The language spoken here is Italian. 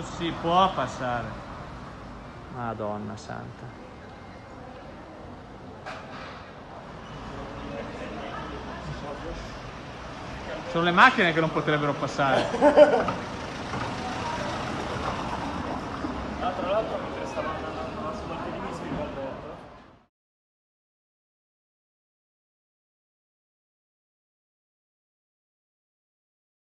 Non si può passare. Madonna santa. Sono le macchine che non potrebbero passare. Tra l'altro mentre stava andando sul alpinismo